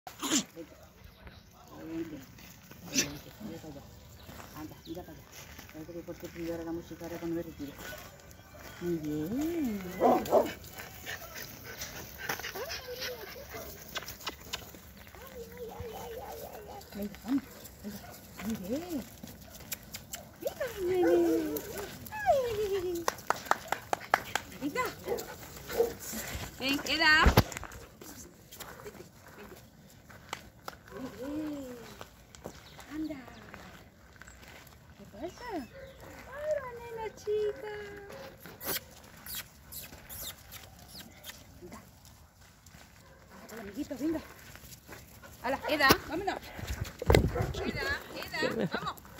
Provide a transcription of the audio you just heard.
Anda, mira para allá. Parece que porque pidió ahora la música ahora cuando me retiro. Muy bien. Venga, vamos. Venga. Muy bien. Venga, nene. Ay. Venga. Ven, queda. Muy bien. Anda. ¿Qué pasa? Hola, nena chica. Venga. Hola, amiguito, venga. Hola, Eda, vámonos. Eda, vamos.